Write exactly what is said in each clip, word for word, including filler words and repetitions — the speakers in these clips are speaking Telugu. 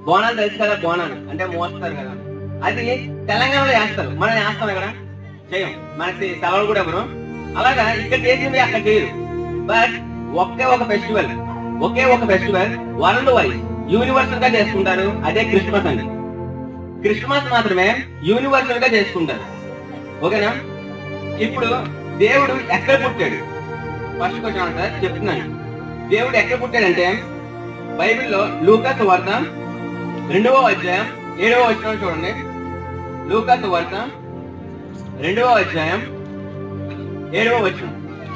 బోనాలు తెలుసు కదా, బోనాలు అంటే మోస్తారు కదా, అది తెలంగాణలో వేస్తారు, మనం వేస్తాం ఇక్కడ చేయం, మనకి సెలవులు కూడా ఎవరు అలాగా ఇక్కడ చేసింది అక్కడ చేయరు. బట్ ఒకే ఒక ఫెస్టివల్ ఒకే ఒక ఫెస్టివల్ వరల్డ్ వైజ్ యూనివర్సల్ గా చేసుకుంటారు, అదే క్రిస్మస్ అండి. క్రిస్మస్ మాత్రమే యూనివర్సల్ గా చేసుకుంటారు. ఓకేనా? ఇప్పుడు దేవుడు ఎక్కడ పుట్టాడు? ఫస్ట్ క్వశ్చన్ ఆన్సర్ చెప్తున్నాను. దేవుడు ఎక్కడ పుట్టాడంటే బైబిల్లో లూకా సువార్త రెండవ అధ్యాయం ఏడవ వచనం చూడండి. లూకా సువార్త రెండవ అధ్యాయం ఏడవ వచనం.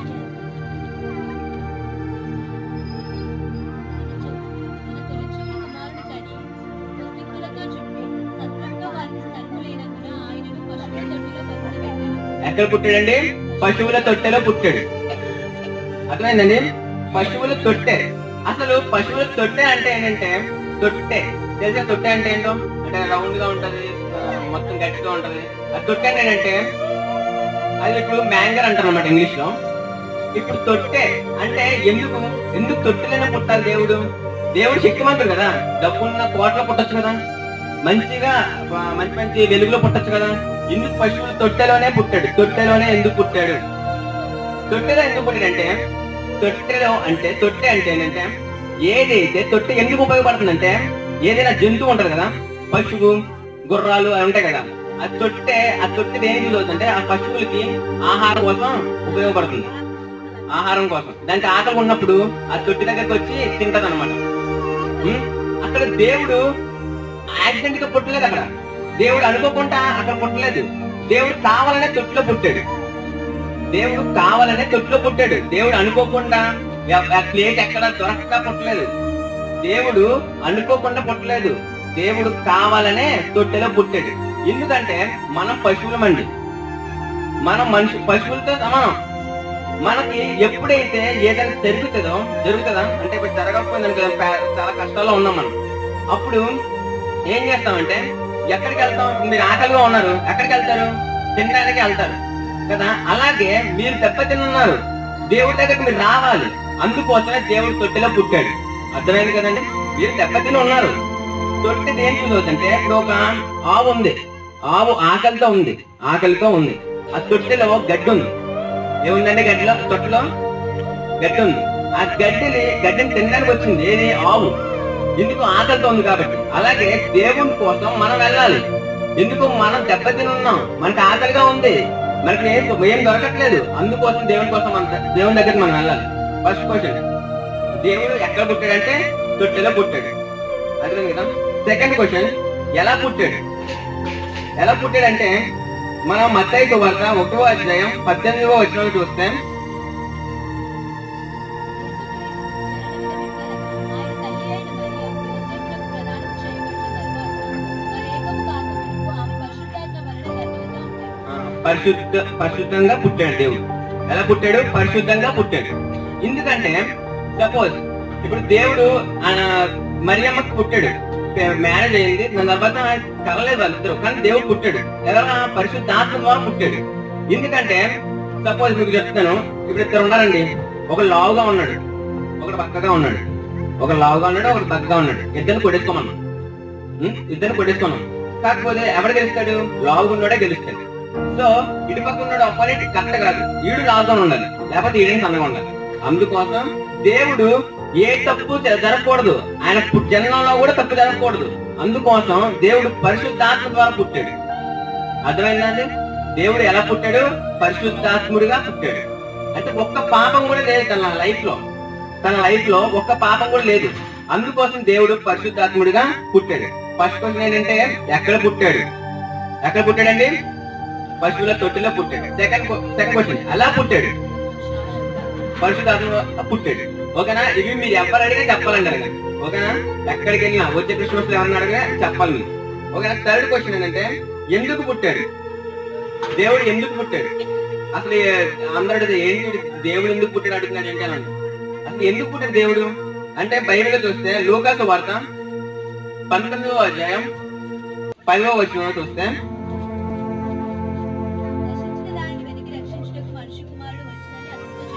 ఎక్కడ పుట్టాడండి? పశువుల తొట్టెలో పుట్టాడు. అర్థమైందండి? పశువుల తొట్టె. అసలు పశువుల తొట్టె అంటే ఏంటంటే, తొట్టె తెలిసే తొట్టె అంటే ఏంటో, అంటే రౌండ్ గా ఉంటది, మొత్తం గట్టిగా ఉంటది. ఆ తొట్టె ఏంటంటే అది ఇప్పుడు మ్యాంగర్ అంటారు అన్నమాట ఇంగ్లీష్ లో. ఇప్పుడు తొట్టె అంటే ఎందుకు ఎందుకు తొట్టెలైనా పుట్టాలి దేవుడు? దేవుడు శక్తివంతుడు కదా, డబ్బున్న కోట్ల పుట్టచ్చు కదా, మంచిగా మంచి మంచి వెలుగులో పుట్టచ్చు కదా. ఎందుకు పశువుల తొట్టెలోనే పుట్టాడు? తొట్టెలోనే ఎందుకు పుట్టాడు? తొట్టెలో ఎందుకు పుట్టాడంటే, తొట్టెలో అంటే తొట్టె అంటే ఏంటంటే ఏదైతే తొట్టె ఎందుకు ఉపయోగపడుతుందంటే, ఏదైనా జంతువు ఉంటది కదా, పశువు గుర్రాలు అవి ఉంటాయి కదా, ఆ తొట్టె ఆ తొట్టె దేనికి యూజ్ అవుతుందంటే ఆ పశువులకి ఆహారం కోసం ఉపయోగపడుతుంది. ఆహారం కోసం దానికి ఆకలి ఉన్నప్పుడు ఆ తొట్టి దగ్గరికి వచ్చి తింటది అనమాట. అక్కడ దేవుడు యాక్సిడెంట్ గా పుట్టలేదు, అక్కడ దేవుడు అనుకోకుండా అక్కడ పుట్టలేదు. దేవుడు కావాలనే తొట్టిలో పుట్టాడు. దేవుడు కావాలనే తొట్టిలో పుట్టాడు. దేవుడు అనుకోకుండా ప్లేట్ ఎక్కడ దొరకక పుట్టలేదు. దేవుడు అనుకోకుండా పుట్టలేదు. దేవుడు కావాలనే తొట్టెలో పుట్టాడు. ఎందుకంటే మనం పశువులమండి, మనం మనిషి పశువులతో సమానం. మనకి ఎప్పుడైతే ఏదైనా జరుగుతుందో జరుగుతుందా అంటే ఇప్పుడు జరగకపోయిందని చాలా కష్టాల్లో ఉన్నాం మనం. అప్పుడు ఏం చేస్తామంటే ఎక్కడికి వెళ్తాం? మీరు ఆకలిగా ఉన్నారు, ఎక్కడికి వెళ్తారు? తినడానికి వెళ్తారు కదా. అలాగే మీరు దెబ్బతిన్నారు, దేవుడి దగ్గరికి మీరు రావాలి. అందుకోసమే దేవుడు తొట్టెలో పుట్టాడు. అర్థమైంది కదండి? మీరు దెబ్బతిని ఉన్నారు. తొట్టె దేనికి యూజ్ అవుతుందంటే, ఇప్పుడు ఒక ఆవు ఉంది, ఆవు ఆకలితో ఉంది ఆకలితో ఉంది ఆ తొట్టెలో గడ్డి ఉంది. ఏముందండి గడ్డిలో? తొట్టెలో గడ్డి ఉంది. ఆ గడ్డిని గడ్డిని తినడానికి వచ్చింది ఏది? ఆవు. ఎందుకు? ఆకలితో ఉంది కాబట్టి. అలాగే దేవుని కోసం మనం వెళ్ళాలి. ఎందుకు? మనం దెబ్బతిని ఉన్నాం, మనకి ఆకలిగా ఉంది, మనకి ఏం ఏం దొరకట్లేదు. అందుకోసం దేవుని కోసం మన దేవుని దగ్గరికి మనం వెళ్ళాలి. ఫస్ట్ క్వశ్చన్, దేవుడు ఎక్కడ పుట్టాడంటే తొట్టెలో పుట్టాడు. అర్థం కదా? సెకండ్ క్వశ్చన్, ఎలా పుట్టాడు? ఎలా పుట్టాడంటే మనం మత్తయి సువార్త ఒకటో అధ్యాయం పద్దెనిమిదవ వచనం చూస్తే, పరిశుద్ధ పరిశుద్ధంగా పుట్టాడు దేవుడు. ఎలా పుట్టాడు? పరిశుద్ధంగా పుట్టాడు. ఎందుకంటే సపోజ్ ఇప్పుడు దేవుడు మరియమ్మకి పుట్టాడు, మ్యారేజ్ అయింది, దాని తర్వాత కలలేదు వాళ్ళిద్దరు, కానీ దేవుడు పుట్టాడు. ఎలా? పరిశుద్ధాత్మ ద్వారా పుట్టాడు. ఎందుకంటే సపోజ్ మీకు చెప్తాను, ఇప్పుడు ఇద్దరు ఉన్నారండి, ఒక లావుగా ఉన్నాడు, ఒకటి పక్కగా ఉన్నాడు, ఒక లావుగా ఉన్నాడు, ఒకటి పక్కగా ఉన్నాడు. ఇద్దరు కొట్టేసుకోమన్నాం, ఇద్దరు కొట్టేసుకున్నాం. కాకపోతే ఎవరు గెలుస్తాడు? లావుగా ఉన్నాడే గెలుస్తాడు. సో ఇటు పక్క ఉన్నాడు అపోనెంట్ కరెక్ట్ కాదు, ఈడు లావుగా ఉండాలి, లేకపోతే ఈడేం సన్నగా ఉండాలి. అందుకోసం దేవుడు ఏ తప్పు జరగకూడదు, ఆయన జన్మంలో కూడా తప్పు జరగకూడదు. అందుకోసం దేవుడు పరిశుద్ధాత్మ ద్వారా పుట్టాడు. అర్థమైందండి? దేవుడు ఎలా పుట్టాడు? పరిశుద్ధాత్ముడిగా పుట్టాడు. అంటే ఒక్క పాపం కూడా లేదు తన లైఫ్ లో, తన లైఫ్ లో ఒక్క పాపం కూడా లేదు. అందుకోసం దేవుడు పరిశుద్ధాత్ముడిగా పుట్టాడు. ఫస్ట్ క్వశ్చన్ ఏంటంటే ఎక్కడ పుట్టాడు? ఎక్కడ పుట్టాడండి? పశువుల తొట్టిలో పుట్టాడు. సెకండ్ సెకండ్ క్వశ్చన్, ఎలా పుట్టాడు? పరిశుద్ధాత్మ పుట్టాడు. ఓకేనా? ఇవి మీరు ఎవరు అడిగినా చెప్పాలండి, అడగండి. ఓకేనా? ఎక్కడికి వెళ్ళినా వచ్చే క్రిస్మస్ లో ఎవరిని అడిగినా చెప్పాలి మీరు. ఓకేనా? థర్డ్ క్వశ్చన్ ఏంటంటే ఎందుకు పుట్టాడు? దేవుడు ఎందుకు పుట్టాడు? అసలు అందరూ ఏంటి దేవుడు ఎందుకు పుట్టాడు అడుగుతున్నాడు ఏంటి అని. అసలు ఎందుకు పుట్టాడు దేవుడు అంటే బైబిల్లో చూస్తే లూకా సువార్త పంతొమ్మిదవ అధ్యాయం పదవ వచనం చూస్తే,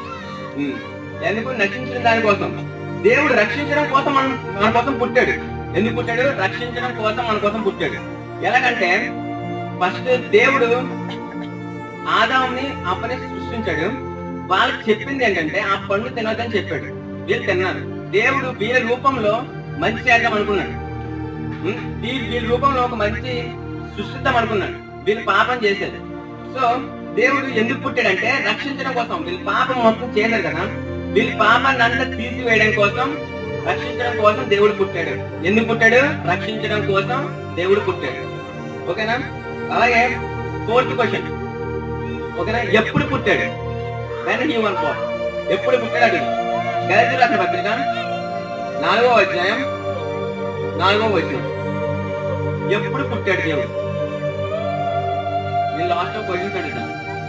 ఎందుకు? నశించిన దానికోసం, దేవుడు రక్షించడం కోసం మన మన కోసం పుట్టాడు. ఎందుకు పుట్టాడు? రక్షించడం కోసం, మన కోసం పుట్టాడు. ఎలాగంటే ఫస్ట్ దేవుడు ఆదాముని అప్పని సృష్టించాడు. వాళ్ళకి చెప్పింది ఏంటంటే ఆ పండు తినొద్దని చెప్పాడు. వీళ్ళు తిన్నారు. దేవుడు వీళ్ళ రూపంలో మంచి చేద్దాం అనుకున్నాడు. వీళ్ళ రూపంలో ఒక మంచి సృష్టిద్దాం అనుకున్నాడు. వీళ్ళు పాపం చేశారు. సో దేవుడు ఎందుకు పుట్టాడంటే రక్షించడం కోసం. వీళ్ళు పాపం మొత్తం చేశారు కదా, వీళ్ళ పాపాన్ని అంతా తీసివేయడం కోసం, రక్షించడం కోసం దేవుడు పుట్టాడు. ఎందుకు పుట్టాడు? రక్షించడం కోసం దేవుడు పుట్టాడు. ఓకేనా? అలాగే ఫోర్త్ క్వశ్చన్, ఓకేనా, ఎప్పుడు పుట్టాడు? వెన్ హీ వన్ ఫోర్, ఎప్పుడు పుట్టాడు? అది గలతీయులకు రాసిన పత్రిక నాలుగో అధ్యాయం నాలుగో వచనం. ఎప్పుడు పుట్టాడు దేవుడు? నేను లాస్ట్ లో క్వశ్చన్స్ అడుగుతాను.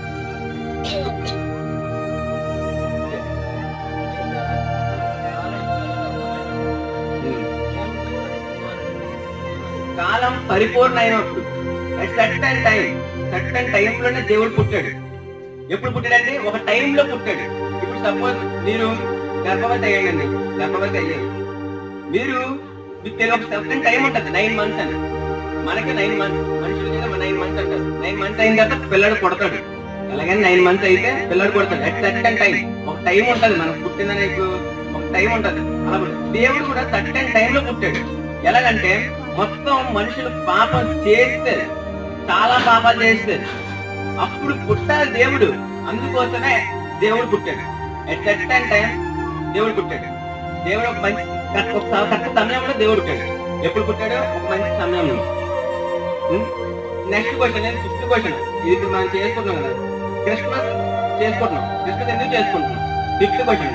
కాలం పరిపూర్ణ అయినప్పుడు, సర్టన్ టైం, సర్టన్ టైంలోనే దేవుడు పుట్టాడు. ఎప్పుడు పుట్టాడంటే ఒక టైంలో పుట్టాడు. ఇప్పుడు సపోజ్ మీరు గర్భవతి అయ్యండి, గర్భవతి అయ్యారు. మీరు మీకు తెలియదు ఒక సర్టన్ టైం ఉంటుంది, నైన్ మంత్స్ అని. మనకి నైన్ మంత్స్, మనుషులకి నైన్ మంత్స్ అంటారు. నైన్ మంత్స్ అయిన తర్వాత పిల్లడు కొడతాడు. అలాగే నైన్ మంత్స్ అయితే పిల్లడు కొడతాడు. అట్ సర్టన్ టైం, ఒక టైం ఉంటుంది మనకు పుట్టిన నీకు ఒక టైం ఉంటుంది. అలా దేవుడు కూడా సర్టన్ టైంలో పుట్టాడు. ఎలాగంటే మొత్తం మనుషులు పాపం చేస్తారు, చాలా పాపాలు చేస్తారు. అప్పుడు పుట్టాలి దేవుడు. అందుకోసమే దేవుడు పుట్టాడు. ఎట్ సర్టన్ టైం దేవుడు పుట్టాడు. దేవుడు ఒక మంచి ఒక కరెక్ట్ సమయంలో దేవుడు పుట్టాడు. ఎప్పుడు పుట్టాడు? ఒక మంచి సమయంలో. Next question, fifth question. ఇది మనం చేసుకుంటున్నాం కదా, క్రిస్మస్ చేసుకుంటున్నాం. క్రిస్మస్ ఎందుకు చేసుకుంటున్నాం? Fifth question.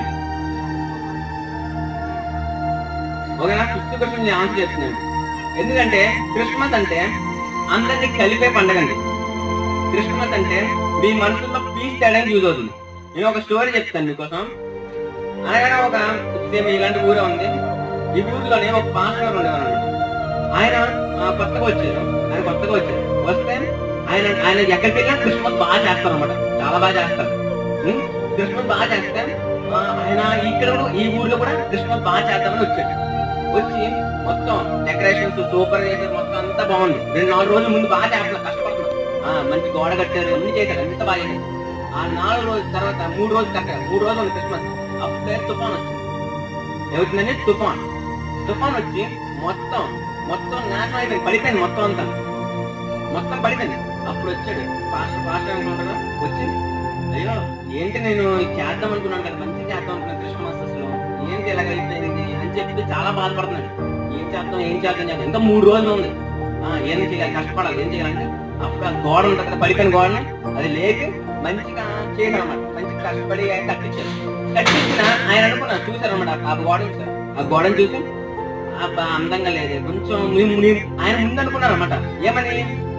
ఓకేనా? ఫిఫ్త్ క్వశ్చన్ నేను ఆన్సర్ చేస్తున్నాను. ఎందుకంటే క్రిస్మస్ అంటే అందరినీ కలిపే పండుగ అండి. క్రిస్మస్ అంటే మీ మనసులో పీస్ తేడానికి యూజ్ అవుతుంది. నేను ఒక స్టోరీ చెప్తాను మీకోసం. అనగానే ఒక ఇలాంటి ఊరే ఉంది. ఈ ఊరిలోనే ఒక పాస్టర్ ఉండేవారు అన్నమాట. ఆయన కొత్తగా వచ్చారు. ఆయన కొత్తగా వచ్చారు వస్తే ఆయన ఆయన ఎక్కడికి వెళ్ళినా క్రిస్మస్ బాగా చేస్తారు అనమాట. చాలా బాగా చేస్తారు. క్రిస్మస్ బాగా చేస్తే ఆయన ఇక్కడ ఈ ఊర్లో కూడా క్రిస్మస్ బాగా చేద్దామని వచ్చాడు. వచ్చి మొత్తం డెకరేషన్స్ సూపర్ చేశారు. మొత్తం అంతా బాగుంది. రెండు నాలుగు రోజుల ముందు బాగా చేస్తున్నారు, కష్టపడుతున్నారు. మంచి గోడ కట్టారు, అన్ని చేశారు, అంత బాగా చేశారు. ఆ నాలుగు రోజుల తర్వాత మూడు రోజులు కట్టారు. మూడు రోజులు ఉంది క్రిస్మస్. అప్పుడే తుఫాన్ వచ్చింది. ఏమవుతుందండి? తుఫాన్. తుఫాన్ వచ్చి మొత్తం మొత్తం నాశనం అయిపోయింది, పడిపోయింది మొత్తం అంతా. మొత్తం పడిపోయింది. అప్పుడు వచ్చాడు పాస్టర్. పాస్టర్ అనుకుంటారా వచ్చి, అయ్యో ఏంటి నేను చేద్దాం అనుకున్నాను కదా, మంచిగా చేద్దాం అనుకున్నాను క్రిస్మస్ అసలు ఏంటి ఇలాగ అయిపోయింది అని చెప్పి చాలా బాధపడుతున్నాడు. ఏం చేద్దాం ఏం చేద్దాం చేద్దాం ఇంకా మూడు రోజులు ఉంది, ఏం చేయాలి, కష్టపడాలి, ఏం చేయాలంటే అప్పుడు ఆ గోడ ఉంటుంది కదా, పడిపోయిన గోడని అది లేక మంచిగా చేశారు అన్నమాట. మంచిగా కష్టపడి కట్టించారు. కట్టించిన ఆయన అనుకున్నారు, చూసారు అన్నమాట ఆ గోడ చూసారు. ఆ గోడని చూసి అబ్బా అందంగా లేదు కొంచెం, ఆయన ముందు అనుకున్నారు అన్నమాట. ఏమని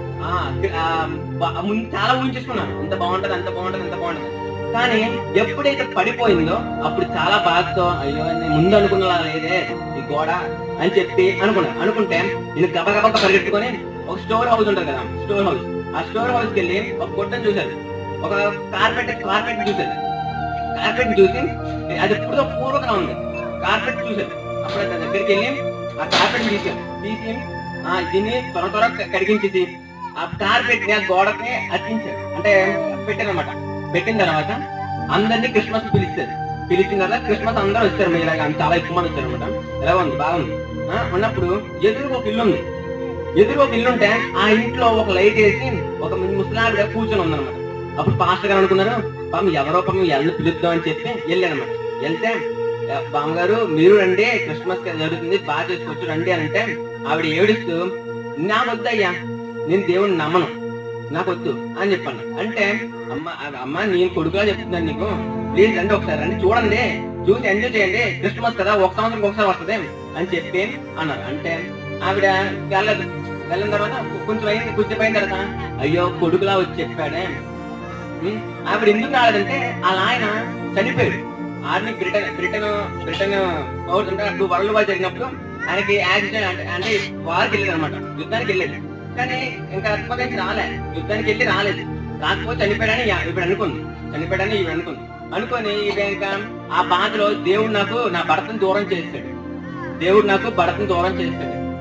ముందు చాలా ఊహించేసుకున్నారు, ఇంత బాగుంటది అంత బాగుంటది అంత బాగుంటది. కానీ ఎప్పుడైతే పడిపోయిందో అప్పుడు చాలా బాధతో, అయ్యో నేను ముందు అనుకున్నా లేదే ఈ గోడ అని చెప్పి అనుకున్నా. అనుకుంటే నేను గబగబ పరిగెట్టుకొని ఒక స్టోర్ హౌస్ ఉంటుంది కదా, స్టోర్ హౌస్, ఆ స్టోర్ హౌస్ కి వెళ్ళి ఒక గుట్టను చూశారు. ఒక కార్పెట్ కార్పెట్ చూశారు. కార్పెట్ చూసి అది ఎప్పుడో పూర్వకంగా ఉంది. కార్పెట్ చూశారు. అప్పుడు దాని దగ్గరికి వెళ్ళి ఆ కార్పెట్ తీసారు. తీసి ఆ దీన్ని త్వర త్వర కడిగించేసి ఆ కార్పెట్ ని ఆ గోడకి అతికించారు. అంటే పెట్టారు అనమాట. పెట్టిన తర్వాత అందరినీ క్రిస్మస్ పిలిచారు. పిలిచిన తర్వాత క్రిస్మస్ అందరూ వచ్చారు. మీరు ఇలాగ చాలా ఎక్కువ మంది వచ్చారు అనమాట. ఎలా ఉంది, బాగుంది. ఉన్నప్పుడు ఎదురు ఒక ఇల్లు ఉంది. ఎదురు ఒక ఇల్లు ఉంటే ఆ ఇంట్లో ఒక లైట్ వేసి ఒక ముసలావిడ కూర్చొని ఉందన్నమాట. అప్పుడు పాస్టర్ గారు అనుకున్నారు, పాపం ఎవరో పాపం ఎల్లు పిలుద్దాం అని చెప్పి వెళ్ళానమాట. వెళ్తే బామ్మగారు మీరు రండి, క్రిస్మస్ జరుగుతుంది, బాగా చేసుకోవచ్చు రండి అని అంటే ఆవిడ ఏడుస్తూ, నాకు వద్దయ్యా, నేను దేవుడిని నమ్మను, నాకు వద్దు అని చెప్పాను. అంటే అమ్మ అమ్మ నేను కొడుకులా చెప్తున్నాను నీకు, ప్లీజ్ రండి ఒకసారి రండి, చూడండి, చూసి ఎంజాయ్ చేయండి, క్రిస్మస్ కదా ఒక సంవత్సరం ఒకసారి వస్తుంది అని చెప్పి అన్నారు. అంటే ఆవిడ వెళ్ళదు. వెళ్ళిన తర్వాత కొంచెం అయింది, కొంచెం అయిన తర్వాత అయ్యో కొడుకులా వచ్చి చెప్పాడే. ఆవిడ ఎందుకు రాలేదంటే వాళ్ళ ఆయన చనిపోయాడు. ఆర్మీ బ్రిటన్ బ్రిటన్ బ్రిటన్ అప్పుడు వరల్డ్ వార్ జరిగినప్పుడు ఆయనకి యాక్సిడెంట్ అంటే వార్కి వెళ్ళాడు అనమాట, యుద్ధానికి వెళ్ళాడు. కానీ ఇంకా అత్మహత్య రాలే, యుద్ధానికి వెళ్ళి రాలేదు. రాకపోతే చనిపోయాడని ఇప్పుడు అనుకుంది, చనిపోయాడని ఇవి అనుకుంది. అనుకొని ఇవి ఇంకా ఆ బాధలో దేవుడు నాకు నా భర్తను దూరం చేస్తాడు, దేవుడు నాకు భర్తను దూరం చేస్తాడు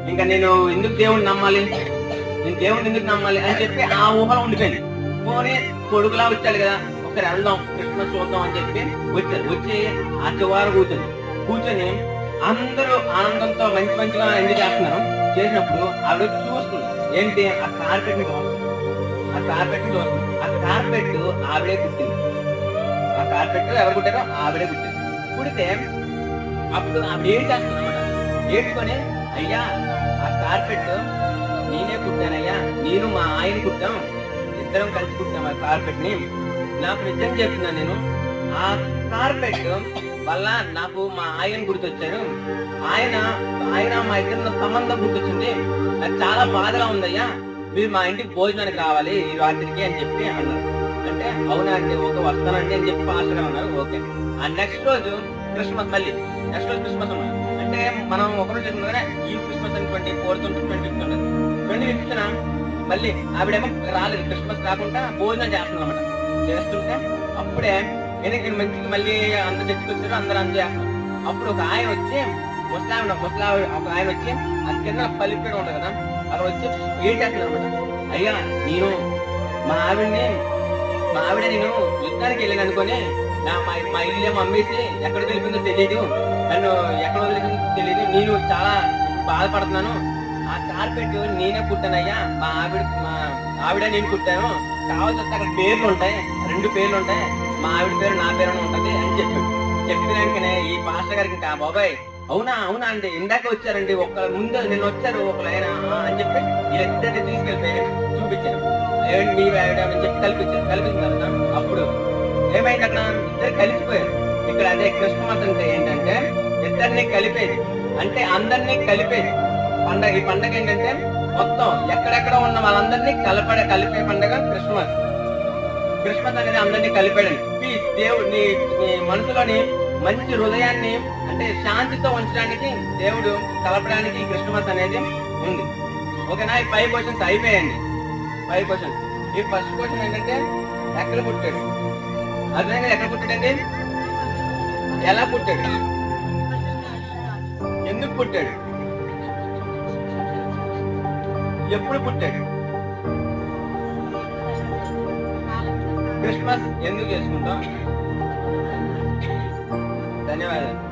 ఇంకా నేను ఎందుకు దేవుడిని నమ్మాలి, నేను దేవుడిని ఎందుకు నమ్మాలి అని చెప్పి ఆ ఊహలో ఉండిపోయింది. పోనీ కొడుకులా వచ్చాడు కదా, ఒకసారి వెళ్దాం క్రిస్మస్ చూద్దాం అని చెప్పి వచ్చారు. వచ్చి ఆ చివరి కూర్చొని కూర్చొని అందరూ ఆనందంతో మంచి మంచిగా ఎంజాయ్ చేస్తున్నారు. చేసినప్పుడు ఆవిడ చూస్తుంది ఏంటి, ఆ కార్పెట్ ని చూస్తుంది. ఆ కార్పెట్ ని చూస్తుంది. ఆ కార్పెట్ ఆవిడే కుట్టింది. ఆ కార్పెట్ ఎవరు కుట్టారో ఆవిడే కుట్టింది. కుడితే అప్పుడు ఆవిడ ఏం చేస్తుంది అనమాట, ఏడ్చుకొని అయ్యా ఆ కార్పెట్ నేనే కుట్టానయ్యా, నేను మా ఆయన కుట్టాం, ఇద్దరం కలిసి కుట్టాం ఆ కార్పెట్ ని. నాకు నిజం చెప్తున్నా, నేను ఆ కార్పెట్ వల్ల నాకు మా ఆయన గుర్తొచ్చాను. ఆయన ఆయన మా ఇద్దరు సంబంధం గుర్తొచ్చింది. నాకు చాలా బాధగా ఉందయ్యా, మీరు మా ఇంటికి భోజనానికి రావాలి ఈ రాత్రికి అని చెప్పి అన్నారు. అంటే అవునా అండి, ఓకే వస్తానండి అని చెప్పి పాస్టర్ గారు అన్నారు. ఓకే. ఆ నెక్స్ట్ రోజు క్రిస్మస్, మళ్ళీ నెక్స్ట్ రోజు క్రిస్మస్ అన్నారు. అంటే మనం ఒకరోజు చెప్పుకుంటే ఈ క్రిస్మస్ అని ట్వంటీ ఫోర్త్ ఉంటుంది, ట్వంటీ ఫిఫ్త్ ఉంటుంది. ట్వంటీ ఫిఫ్త్ మళ్ళీ ఆవిడేమో రాలేదు, క్రిస్మస్ రాకుండా భోజనం చేస్తుంది అనమాట. చేస్తుంటే అప్పుడే నేను మంచిగా మళ్ళీ అందరు చర్చకొచ్చారు, అందరూ అందరూ చేస్తున్నారు. అప్పుడు ఒక ఆయన వచ్చి ముసలావిడ ముసలావి ఒక ఆయన వచ్చి ఆ కింద పల్లిపేట ఉంటుంది కదా, అక్కడ వచ్చి ఏం చేస్తున్నారు అనమాట. అయ్యా నేను మా ఆవిడని మా ఆవిడ నేను యుద్ధానికి వెళ్ళాను అనుకొని నా మా మా ఇల్లు అమ్మేసి ఎక్కడ వెళ్ళిపోయిందో తెలియదు, నన్ను ఎక్కడ వదిలిపోయిందో తెలియదు, నేను చాలా బాధపడుతున్నాను. ఆ కార్పెట్ నేనే కుట్టానయ్యా, మా ఆవిడ మా ఆవిడ నేను కుట్టాను, కావాల్సి వస్తే అక్కడ పేర్లు ఉంటాయి, రెండు పేర్లు ఉంటాయి, మా ఆవిడ పేరు నా పేరు ఉంటది అని చెప్పాడు. చెప్పినాకనే ఈ పాస్టర్ గారికి ఇంకా బాబాయ్ అవునా అవునా అండి ఇందాక వచ్చారండి, ఒక ముందు నిన్న వచ్చారు ఒకరు ఆయన అని చెప్పి వీళ్ళిద్దరిని తీసుకెళ్ళిపోయి చూపించాను. ఏమండి మీ ఆవిడ అని చెప్పి కల్పించారు. కల్పించిన తర్వాత అప్పుడు ఏమైంది, అక్కడ ఇద్దరు కలిసిపోయారు. ఇక్కడ అదే క్రిస్మస్ అంటే ఏంటంటే ఇద్దరిని కలిపేది, అంటే అందరినీ కలిపేది పండగ. ఈ పండగ ఏంటంటే మొత్తం ఎక్కడెక్కడ ఉన్న వాళ్ళందరినీ కలపడే కలిపే పండగ క్రిస్మస్. క్రిస్మస్ అనేది అందరినీ కలిపాడండి. పీస్, దేవుడు నీ నీ మనసులోని మంచి హృదయాన్ని అంటే శాంతితో ఉంచడానికి దేవుడు కలపడానికి క్రిస్మస్ అనేది ఉంది. ఓకేనా? ఈ ఫైవ్ క్వశ్చన్స్ అయిపోయాయండి. Five questions. ఈ ఫస్ట్ క్వశ్చన్ ఏంటంటే ఎక్కడ పుట్టాడు, అర్థమైంది? ఎక్కడ పుట్టాడండి, ఎలా పుట్టాడు, ఎందుకు పుట్టాడు, ఎప్పుడు పుట్టాడు, క్రిస్మస్ ఎందుకు చేసుకుంటాం? ధన్యవాదాలు.